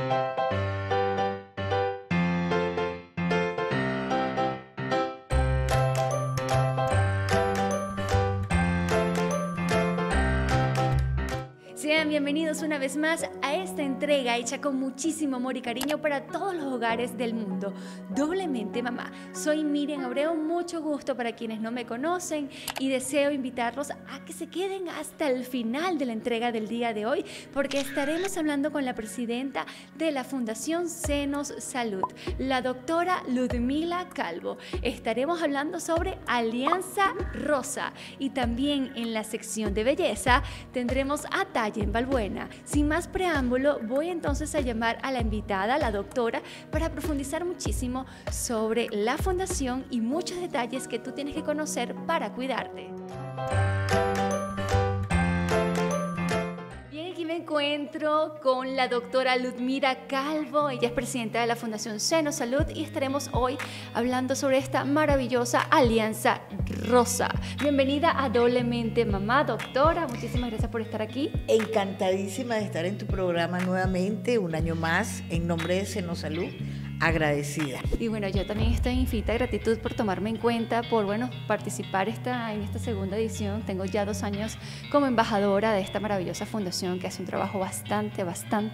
Sean bienvenidos una vez más a esta entrega hecha con muchísimo amor y cariño para todos los hogares del mundo. Doblemente Mamá. Soy Miriam Abreu, mucho gusto para quienes no me conocen y deseo invitarlos a que se queden hasta el final de la entrega del día de hoy porque estaremos hablando con la presidenta de la Fundación Senos Salud, la doctora Ludmila Calvo. Estaremos hablando sobre Alianza Rosa y también en la sección de belleza tendremos a en Balbuena. Sin más preámbulo, voy entonces a llamar a la invitada, la doctora, para profundizar muchísimo sobre la fundación y muchos detalles que tú tienes que conocer para cuidarte. Me encuentro con la doctora Ludmila Calvo, ella es presidenta de la Fundación Senos Salud y estaremos hoy hablando sobre esta maravillosa Alianza Rosa. Bienvenida a Doblemente Mamá, doctora, muchísimas gracias por estar aquí. Encantadísima de estar en tu programa nuevamente, un año más, en nombre de Senos Salud. Agradecida. Y bueno, yo también estoy infinita gratitud por tomarme en cuenta, por participar en esta segunda edición. Tengo ya 2 años como embajadora de esta maravillosa fundación que hace un trabajo bastante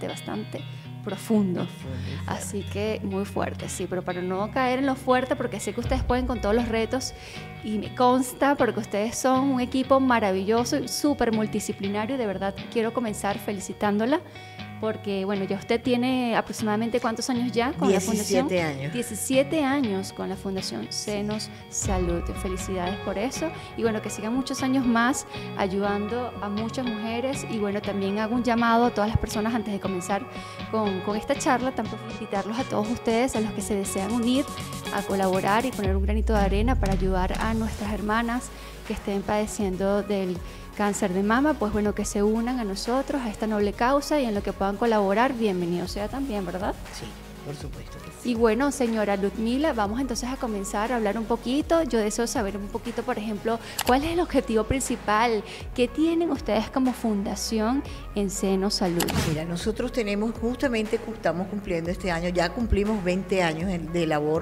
profundo. Así que muy fuerte, sí, pero para no caer en lo fuerte, porque sé que ustedes pueden con todos los retos y me consta porque ustedes son un equipo maravilloso y súper multidisciplinario. De verdad quiero comenzar felicitándola. Porque, bueno, ya usted tiene aproximadamente ¿cuántos años ya con la Fundación? 17 años. 17 años con la Fundación Senos Salud. Felicidades por eso. Y bueno, que sigan muchos años más ayudando a muchas mujeres. Y bueno, también hago un llamado a todas las personas antes de comenzar con esta charla, tampoco invitarlos a todos ustedes, a los que se desean unir, a colaborar y poner un granito de arena para ayudar a nuestras hermanas que estén padeciendo del cáncer de mama, pues bueno, que se unan a nosotros, a esta noble causa y en lo que puedan colaborar, bienvenido sea también, ¿verdad? Sí, por supuesto que sí. Y bueno, señora Ludmila, vamos entonces a comenzar a hablar un poquito. Yo deseo saber un poquito, por ejemplo, cuál es el objetivo principal que tienen ustedes como fundación en Senos Salud. Mira, nosotros estamos cumpliendo este año, ya cumplimos 20 años de labor.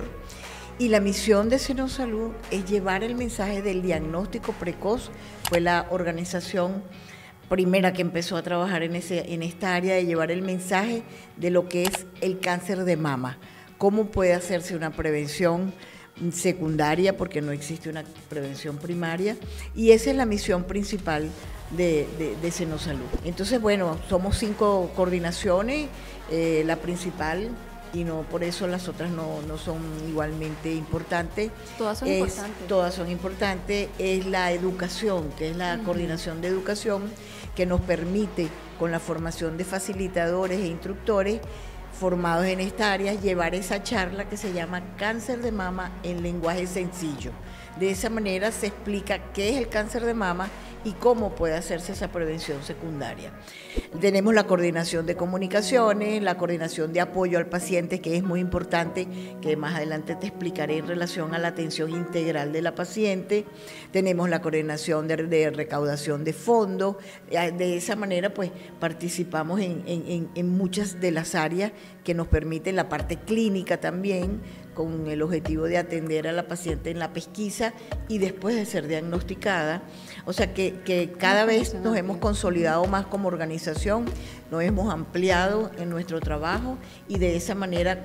Y la misión de Senos Salud es llevar el mensaje del diagnóstico precoz. Fue la organización primera que empezó a trabajar en esta área de llevar el mensaje de lo que es el cáncer de mama. Cómo puede hacerse una prevención secundaria, porque no existe una prevención primaria. Y esa es la misión principal de Senos Salud. Entonces, bueno, somos 5 coordinaciones, la principal, y no por eso las otras no son igualmente importantes. Todas son importantes. Todas son importantes. Es la educación, que es la coordinación de educación, que nos permite, con la formación de facilitadores e instructores formados en esta área, llevar esa charla que se llama Cáncer de Mama en lenguaje sencillo. De esa manera se explica qué es el cáncer de mama y cómo puede hacerse esa prevención secundaria. Tenemos la coordinación de comunicaciones, la coordinación de apoyo al paciente, que es muy importante, que más adelante te explicaré en relación a la atención integral de la paciente. Tenemos la coordinación de recaudación de fondos. De esa manera, pues, participamos en muchas de las áreas que nos permiten la parte clínica también, con el objetivo de atender a la paciente en la pesquisa y después de ser diagnosticada. O sea que cada vez nos hemos consolidado más como organización, nos hemos ampliado en nuestro trabajo y de esa manera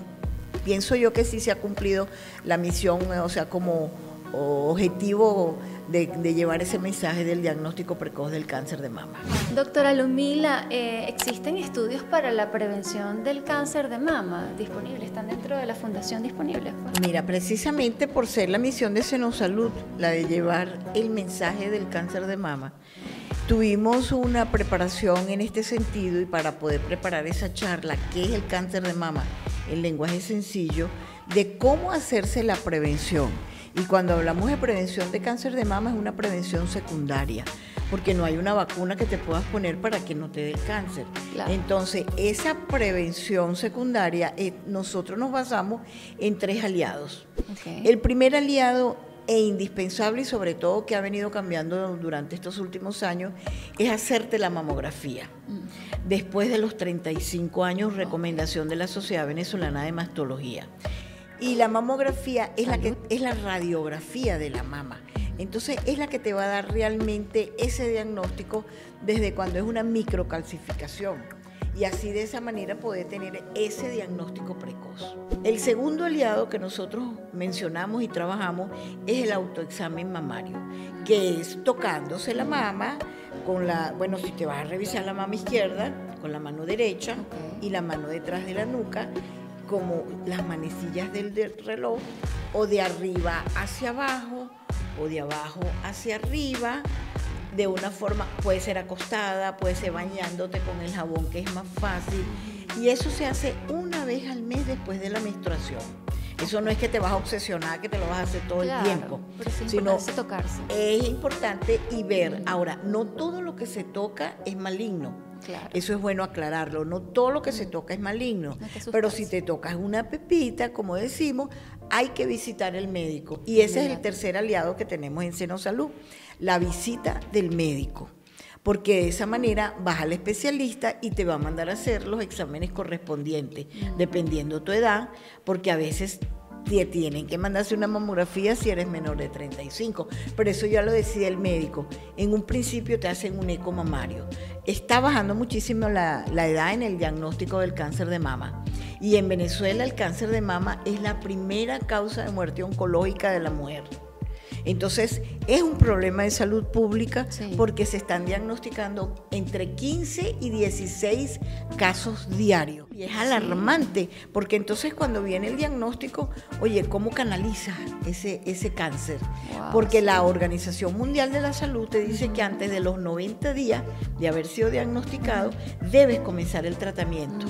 pienso yo que sí se ha cumplido la misión, o sea, como objetivo de llevar ese mensaje del diagnóstico precoz del cáncer de mama. Doctora Ludmila, ¿existen estudios para la prevención del cáncer de mama disponibles? ¿Están dentro de la fundación disponibles? Mira, precisamente por ser la misión de Senos Salud, la de llevar el mensaje del cáncer de mama, tuvimos una preparación en este sentido y para poder preparar esa charla, ¿qué es el cáncer de mama? En lenguaje sencillo, de cómo hacerse la prevención. Y cuando hablamos de prevención de cáncer de mama es una prevención secundaria, porque no hay una vacuna que te puedas poner para que no te dé cáncer. Claro. Entonces, esa prevención secundaria, nosotros nos basamos en 3 aliados. Okay. El primer aliado e indispensable, y sobre todo que ha venido cambiando durante estos últimos años, es hacerte la mamografía. Después de los 35 años, recomendación de la Sociedad Venezolana de Mastología. Y la mamografía es la radiografía de la mama. Entonces es la que te va a dar realmente ese diagnóstico desde cuando es una microcalcificación. Y así de esa manera poder tener ese diagnóstico precoz. El segundo aliado que nosotros mencionamos y trabajamos es el autoexamen mamario, que es tocándose la mama con bueno, si te vas a revisar la mama izquierda, con la mano derecha y la mano detrás de la nuca, como las manecillas del reloj, o de arriba hacia abajo, o de abajo hacia arriba, de una forma, puede ser acostada, puede ser bañándote con el jabón, que es más fácil, y eso se hace una vez al mes después de la menstruación. Eso no es que te vas a obsesionar, que te lo vas a hacer todo el tiempo, pero sí sino tocarse. Es importante y ver. Ahora, no todo lo que se toca es maligno. Claro. Eso es bueno aclararlo, no todo lo que se toca es maligno, pero si te tocas una pepita, como decimos, hay que visitar el médico. Y ese es el tercer aliado que tenemos en Senosalud, la visita del médico, porque de esa manera vas al especialista y te va a mandar a hacer los exámenes correspondientes, dependiendo tu edad, porque a veces te tienen que mandarse una mamografía si eres menor de 35, pero eso ya lo decide el médico. En un principio te hacen un eco mamario. Está bajando muchísimo la edad en el diagnóstico del cáncer de mama, y en Venezuela el cáncer de mama es la primera causa de muerte oncológica de la mujer. Entonces es un problema de salud pública, porque se están diagnosticando entre 15 y 16 casos diarios. Y es alarmante, porque entonces cuando viene el diagnóstico, oye, ¿cómo canaliza ese cáncer? Porque la Organización Mundial de la Salud te dice que antes de los 90 días de haber sido diagnosticado, debes comenzar el tratamiento.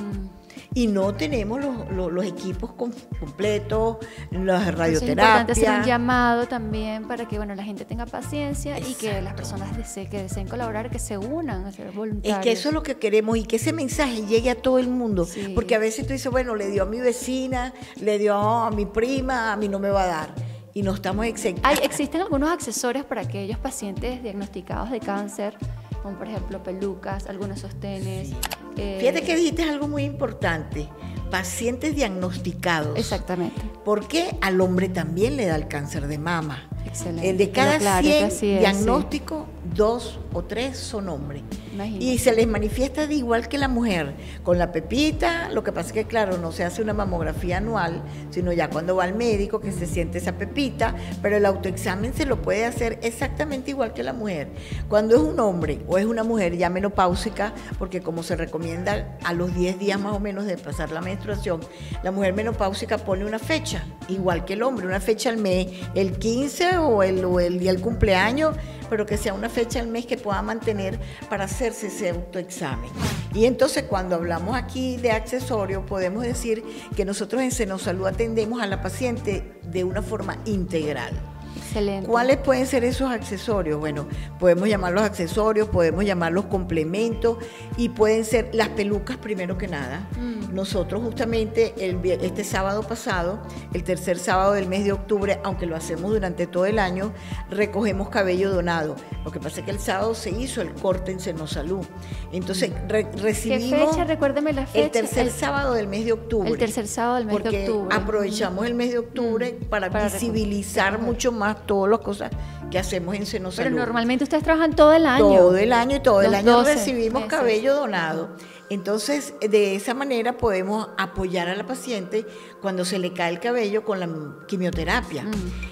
Y no tenemos los equipos completos, las radioterapias. Es importante hacer un llamado también para que la gente tenga paciencia. Exacto. Y que las personas que deseen colaborar, que se unan a ser voluntarios. Es que eso es lo que queremos, y que ese mensaje llegue a todo el mundo. Sí. Porque a veces tú dices, bueno, le dio a mi vecina, le dio a mi prima, a mí no me va a dar. Y no estamos exentos. Existen algunos accesorios para aquellos pacientes diagnosticados de cáncer, como por ejemplo pelucas, algunos sostenes. Sí. Fíjate que dijiste algo muy importante, pacientes diagnosticados. Exactamente. Porque al hombre también le da el cáncer de mama. Excelente. De cada 100 diagnósticos, 2 o 3 son hombres. Imagínate. Y se les manifiesta de igual que la mujer, con la pepita. Lo que pasa es que, claro, no se hace una mamografía anual, sino ya cuando va al médico que se siente esa pepita, pero el autoexamen se lo puede hacer exactamente igual que la mujer. Cuando es un hombre o es una mujer ya menopáusica, porque como se recomienda a los 10 días más o menos de pasar la menstruación, la mujer menopáusica pone una fecha, igual que el hombre, una fecha al mes, el 15 o el día del cumpleaños, pero que sea una fecha al mes que pueda mantener para hacerse ese autoexamen. Y entonces cuando hablamos aquí de accesorios, podemos decir que nosotros en Senosalud atendemos a la paciente de una forma integral. Excelente. ¿Cuáles pueden ser esos accesorios? Bueno, podemos llamarlos accesorios, podemos llamarlos complementos, y pueden ser las pelucas primero que nada. Nosotros justamente este sábado pasado, el tercer sábado del mes de octubre, aunque lo hacemos durante todo el año, recogemos cabello donado. Lo que pasa es que el sábado se hizo el corte en Senosalud. Entonces recibimos... ¿Qué fecha? Recuérdeme la fecha. El tercer sábado del mes de octubre. El tercer sábado del mes de octubre. Porque aprovechamos el mes de octubre para visibilizar mucho más todas las cosas que hacemos en Senosalud. Pero normalmente ustedes trabajan todo el año. Todo el año, y todo el año 12 recibimos cabello donado. Entonces, de esa manera podemos apoyar a la paciente cuando se le cae el cabello con la quimioterapia.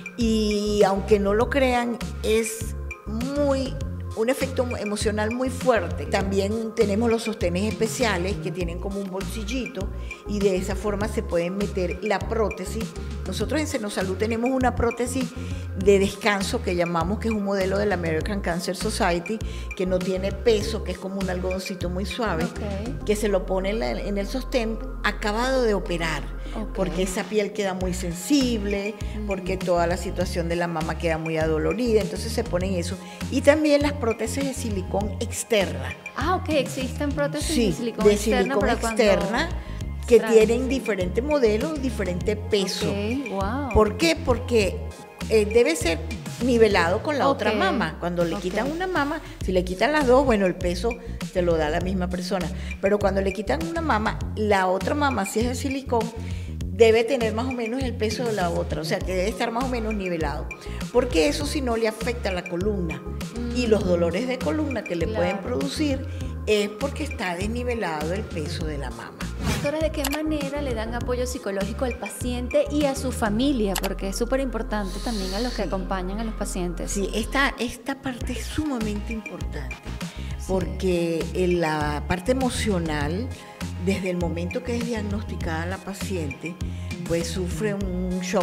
Y aunque no lo crean, es un efecto emocional muy fuerte. También tenemos los sostenes especiales que tienen como un bolsillito, y de esa forma se pueden meter la prótesis. Nosotros en Senosalud tenemos una prótesis de descanso que llamamos, que es un modelo de la American Cancer Society, que no tiene peso, que es como un algodoncito muy suave, que se lo pone en el sostén acabado de operar, porque esa piel queda muy sensible, porque toda la situación de la mama queda muy adolorida, entonces se ponen eso. Y también las prótesis de silicón externa. Existen prótesis de silicón externa. Que tienen diferentes modelos, diferente peso. Wow. ¿Por qué? Porque debe ser nivelado con la otra Ok, mama. Cuando le quitan ok. una mama, si le quitan las dos, bueno, el peso te lo da la misma persona. Pero cuando le quitan una mama, la otra mama, si es de silicón, debe tener más o menos el peso de la otra, o sea que debe estar más o menos nivelado, porque eso si no le afecta a la columna y los dolores de columna que le pueden Claro. producir es porque está desnivelado el peso de la mama. Doctora, ¿de qué manera le dan apoyo psicológico al paciente y a su familia? Porque es súper importante también a los que acompañan a los pacientes. Sí, esta parte es sumamente importante, porque en la parte emocional, desde el momento que es diagnosticada la paciente, pues sufre un shock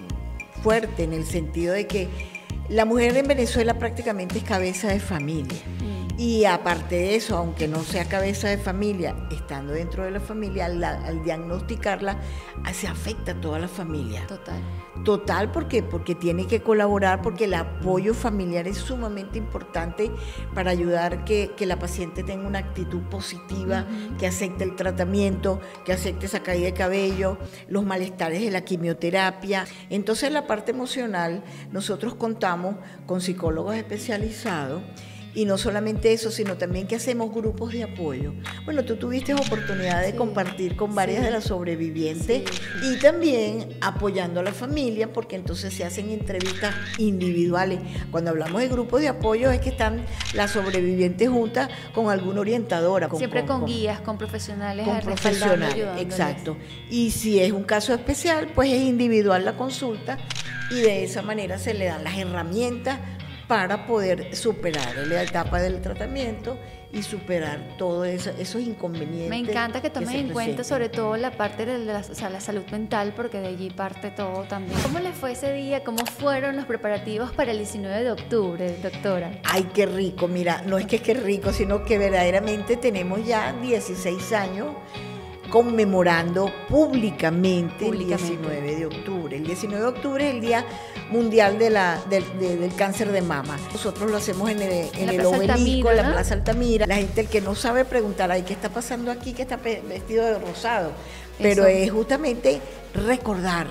fuerte en el sentido de que la mujer en Venezuela prácticamente es cabeza de familia. Y aparte de eso, aunque no sea cabeza de familia, estando dentro de la familia, al diagnosticarla, se afecta a toda la familia. Total. Total, ¿por qué? Porque tiene que colaborar, porque el apoyo familiar es sumamente importante para ayudar que la paciente tenga una actitud positiva, que acepte el tratamiento, que acepte esa caída de cabello, los malestares de la quimioterapia. Entonces, en la parte emocional, nosotros contamos con psicólogos especializados. Y no solamente eso, sino también que hacemos grupos de apoyo. Bueno, tú tuviste oportunidad de compartir con varias de las sobrevivientes y también apoyando a la familia, porque entonces se hacen entrevistas individuales. Cuando hablamos de grupos de apoyo es que están las sobrevivientes juntas con alguna orientadora. Siempre con guías, con profesionales. Con respaldando, profesionales, ayudándoles. exacto. Y si es un caso especial, pues es individual la consulta y de esa manera se le dan las herramientas para poder superar la etapa del tratamiento y superar todos esos inconvenientes. Me encanta que tomes se en cuenta presenten. sobre todo la parte de la salud mental, porque de allí parte todo también. ¿Cómo les fue ese día? ¿Cómo fueron los preparativos para el 19 de octubre, doctora? Ay, qué rico, mira, no es que qué rico, sino que verdaderamente tenemos ya 16 años conmemorando públicamente el 19 de octubre. El 19 de octubre es el Día Mundial del Cáncer de Mama. Nosotros lo hacemos en el Plaza obelisco, Altamira, en la ¿no? Plaza Altamira. La gente, el que no sabe preguntar, ay, ¿qué está pasando aquí? Que está vestido de rosado. Pero Eso. es justamente recordar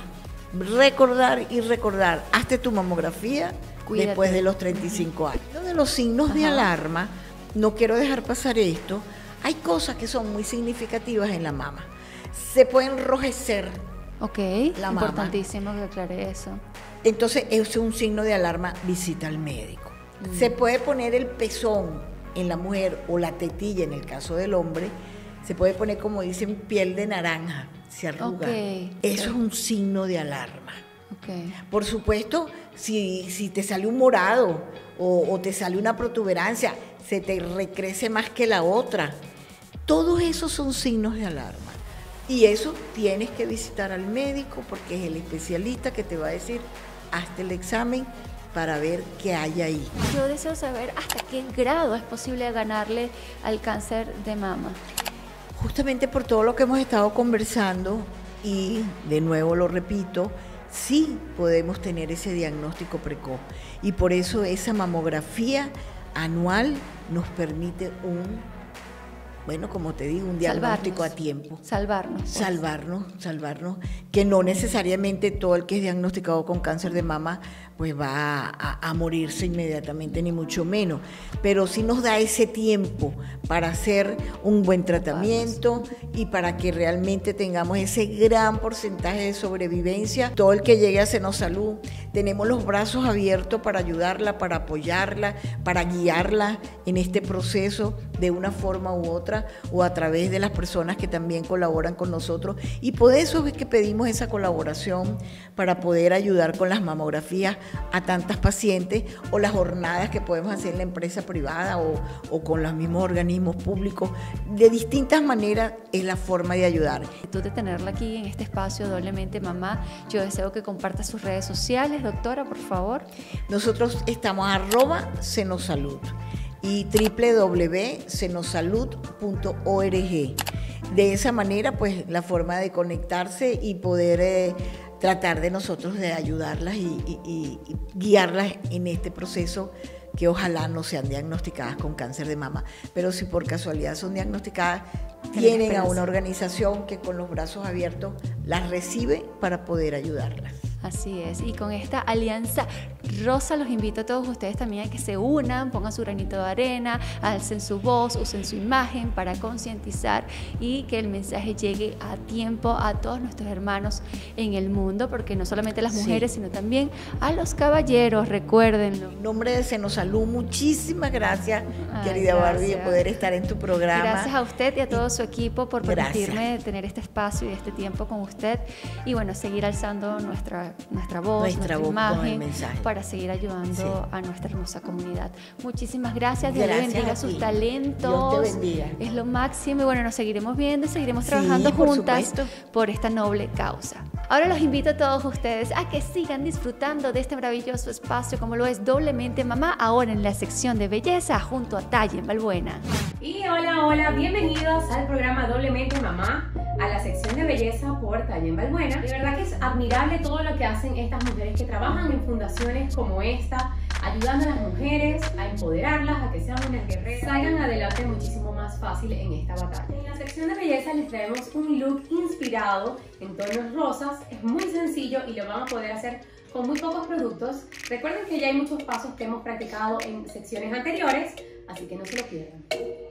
y recordar. Hazte tu mamografía Cuídate. después de los 35 años. Uno de los signos de Ajá. alarma, no quiero dejar pasar esto, hay cosas que son muy significativas en la mama. Se puede enrojecer, Ok, La mama. importantísimo que aclare eso. entonces es un signo de alarma, visita al médico. Se puede poner el pezón en la mujer o la tetilla en el caso del hombre, se puede poner, como dicen, piel de naranja, se arruga. Ok, Eso ok. es un signo de alarma. Ok. Por supuesto, si te sale un morado o te sale una protuberancia, se te recrece más que la otra. Todos esos son signos de alarma. Y eso tienes que visitar al médico porque es el especialista que te va a decir, hazte el examen para ver qué hay ahí. Yo deseo saber hasta qué grado es posible ganarle al cáncer de mama. Justamente por todo lo que hemos estado conversando y de nuevo lo repito, sí podemos tener ese diagnóstico precoz y por eso esa mamografía anual nos permite como te digo, un diagnóstico Salvarnos. a tiempo. Salvarnos. pues. Salvarnos, que no necesariamente todo el que es diagnosticado con cáncer de mama pues va a morirse inmediatamente, ni mucho menos, pero sí nos da ese tiempo para hacer un buen tratamiento y para que realmente tengamos ese gran porcentaje de sobrevivencia. Todo el que llegue a Senosalud, tenemos los brazos abiertos para ayudarla, para apoyarla, para guiarla en este proceso de una forma u otra, o a través de las personas que también colaboran con nosotros, y por eso es que pedimos esa colaboración para poder ayudar con las mamografías a tantas pacientes, o las jornadas que podemos hacer en la empresa privada o con los mismos organismos públicos. De distintas maneras es la forma de ayudar. Tú de tenerla aquí en este espacio Doblemente Mamá, yo deseo que comparta sus redes sociales, doctora, por favor. Nosotros estamos @Senosalud y www.senosalud.org. De esa manera, pues, la forma de conectarse y poder tratar de nosotros de ayudarlas y guiarlas en este proceso, que ojalá no sean diagnosticadas con cáncer de mama, pero si por casualidad son diagnosticadas, tienen a una organización que con los brazos abiertos las recibe para poder ayudarlas. Así es, y con esta alianza rosa los invito a todos ustedes también a que se unan, pongan su granito de arena, alcen su voz, usen su imagen para concientizar y que el mensaje llegue a tiempo a todos nuestros hermanos en el mundo, porque no solamente las mujeres, sino también a los caballeros, recuérdenlo. En nombre de Senosalud, muchísimas gracias, querida Barbie, de poder estar en tu programa. Gracias a usted y a todo su equipo por permitirme tener este espacio y este tiempo con usted y bueno, seguir alzando nuestra voz, nuestra imagen para seguir ayudando a nuestra hermosa comunidad. Muchísimas gracias, Dios le bendiga sus talentos. Dios te bendiga. Es lo máximo y bueno, nos seguiremos viendo y seguiremos trabajando juntas por esta noble causa. Ahora los invito a todos ustedes a que sigan disfrutando de este maravilloso espacio como lo es Doblemente Mamá, ahora en la sección de belleza junto a Talla en Balbuena. Y hola, bienvenidos al programa Doblemente Mamá, a la sección de belleza por Talla en Balbuena. De verdad que es admirable todo lo que hacen estas mujeres que trabajan en fundaciones como esta, ayudando a las mujeres a empoderarlas, a que sean unas guerreras, salgan adelante muchísimo más fácil en esta batalla. En la sección de belleza les traemos un look inspirado en tonos rosas, es muy sencillo y lo van a poder hacer con muy pocos productos. Recuerden que ya hay muchos pasos que hemos practicado en secciones anteriores, así que no se lo pierdan.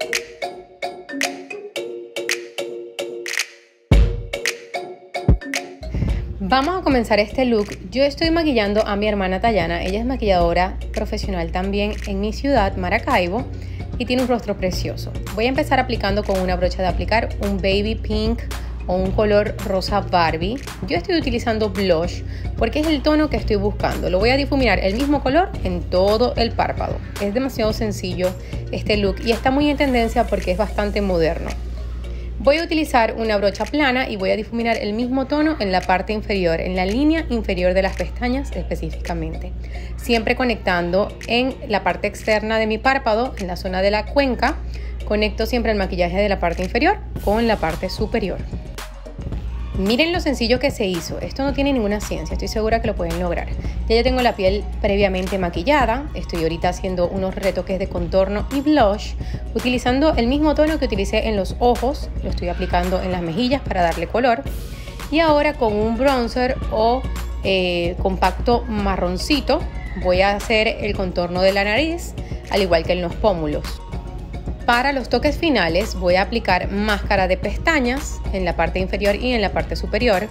Vamos a comenzar este look. Yo estoy maquillando a mi hermana Tayana. Ella es maquilladora profesional también en mi ciudad, Maracaibo, y tiene un rostro precioso. Voy a empezar aplicando con una brocha de aplicar un baby pink o un color rosa Barbie. Yo estoy utilizando blush porque es el tono que estoy buscando. Lo voy a difuminar el mismo color en todo el párpado. Es demasiado sencillo este look y está muy en tendencia porque es bastante moderno. Voy a utilizar una brocha plana y voy a difuminar el mismo tono en la parte inferior, en la línea inferior de las pestañas específicamente. Siempre conectando en la parte externa de mi párpado, en la zona de la cuenca, conecto siempre el maquillaje de la parte inferior con la parte superior. Miren lo sencillo que se hizo. Esto no tiene ninguna ciencia, estoy segura que lo pueden lograr. Ya yo tengo la piel previamente maquillada. Estoy ahorita haciendo unos retoques de contorno y blush, utilizando el mismo tono que utilicé en los ojos. Lo estoy aplicando en las mejillas para darle color. Y ahora con un bronzer o compacto marroncito voy a hacer el contorno de la nariz, al igual que en los pómulos. Para los toques finales voy a aplicar máscara de pestañas en la parte inferior y en la parte superior.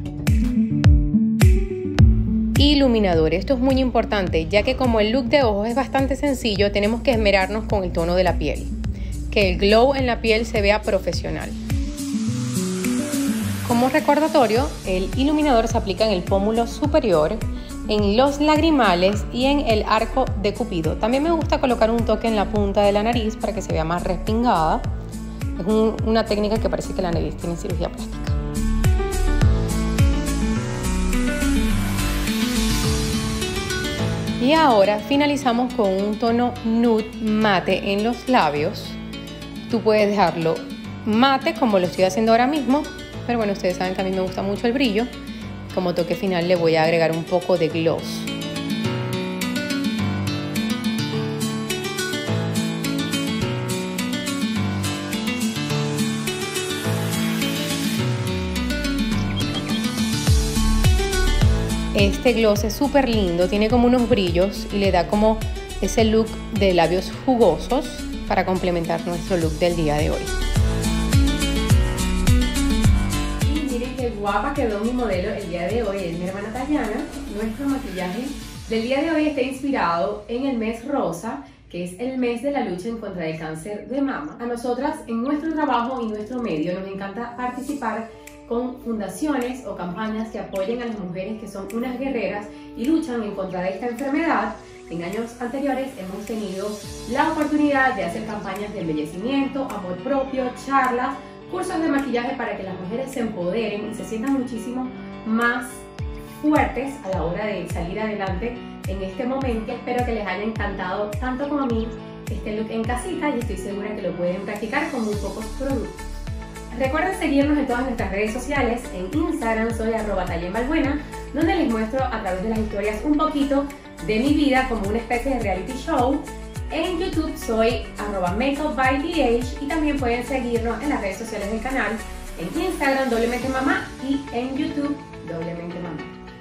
Iluminador, esto es muy importante, ya que como el look de ojos es bastante sencillo, tenemos que esmerarnos con el tono de la piel, que el glow en la piel se vea profesional. Como recordatorio, el iluminador se aplica en el pómulo superior, en los lagrimales y en el arco de Cupido. También me gusta colocar un toque en la punta de la nariz para que se vea más respingada. Es una técnica que parece que la nariz tiene cirugía plástica. Y ahora finalizamos con un tono nude mate en los labios. Tú puedes dejarlo mate como lo estoy haciendo ahora mismo, pero bueno, ustedes saben que a mí me gusta mucho el brillo. Como toque final le voy a agregar un poco de gloss. Este gloss es súper lindo, tiene como unos brillos y le da como ese look de labios jugosos para complementar nuestro look del día de hoy. Qué guapa quedó mi modelo el día de hoy, es mi hermana Tayana. Nuestro maquillaje del día de hoy está inspirado en el mes rosa, que es el mes de la lucha en contra del cáncer de mama. A nosotras, en nuestro trabajo y nuestro medio, nos encanta participar con fundaciones o campañas que apoyen a las mujeres que son unas guerreras y luchan en contra de esta enfermedad. En años anteriores hemos tenido la oportunidad de hacer campañas de embellecimiento, amor propio, charlas, cursos de maquillaje para que las mujeres se empoderen y se sientan muchísimo más fuertes a la hora de salir adelante en este momento. Espero que les haya encantado tanto como a mí este look en casita y estoy segura que lo pueden practicar con muy pocos productos. Recuerden seguirnos en todas nuestras redes sociales. En Instagram soy @tallenbalbuena, donde les muestro a través de las historias un poquito de mi vida como una especie de reality show. En YouTube soy @makeupbyDH y también pueden seguirnos en las redes sociales del canal, en Instagram Doblemente Mamá y en YouTube Doblemente Mamá.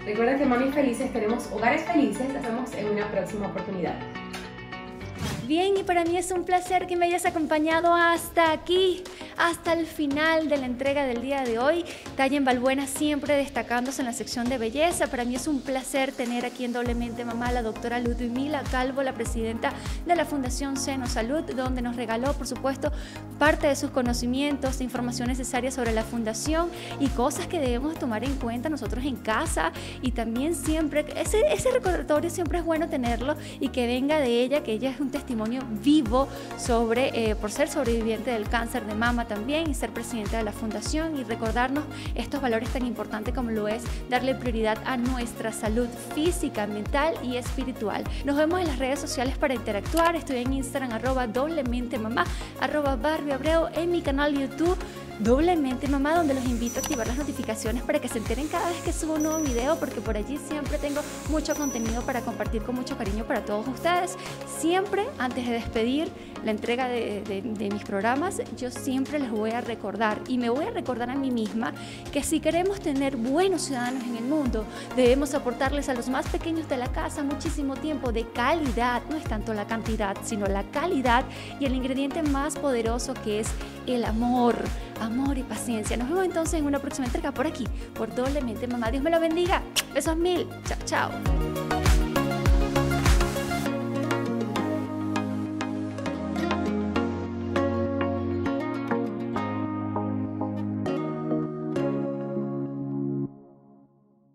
Recuerda que Mami Felices tenemos hogares felices. Nos vemos en una próxima oportunidad. Bien, y para mí es un placer que me hayas acompañado hasta aquí, hasta el final de la entrega del día de hoy. Tayen Balbuena siempre destacándose en la sección de belleza. Para mí es un placer tener aquí en Doblemente Mamá a la doctora Ludmila Calvo, la presidenta de la Fundación Seno Salud, donde nos regaló, por supuesto, parte de sus conocimientos, información necesaria sobre la fundación y cosas que debemos tomar en cuenta nosotros en casa. Y también siempre, ese recordatorio siempre es bueno tenerlo y que venga de ella, que ella es un testimonio vivo sobre, por ser sobreviviente del cáncer de mama también y ser presidenta de la fundación, y recordarnos estos valores tan importantes como lo es darle prioridad a nuestra salud física, mental y espiritual. Nos vemos en las redes sociales para interactuar. Estoy en Instagram @doblementemamá, @BarbieAbreu, en mi canal YouTube Doblemente Mamá, donde los invito a activar las notificaciones para que se enteren cada vez que subo un nuevo video, porque por allí siempre tengo mucho contenido para compartir con mucho cariño para todos ustedes. Siempre, antes de despedir la entrega de mis programas, yo siempre les voy a recordar, y me voy a recordar a mí misma, que si queremos tener buenos ciudadanos en el mundo, debemos aportarles a los más pequeños de la casa muchísimo tiempo de calidad. No es tanto la cantidad, sino la calidad, y el ingrediente más poderoso, que es el amor y paciencia. Nos vemos entonces en una próxima entrega por aquí, por Doblemente Mamá. Dios me lo bendiga. Besos mil. Chao, chao.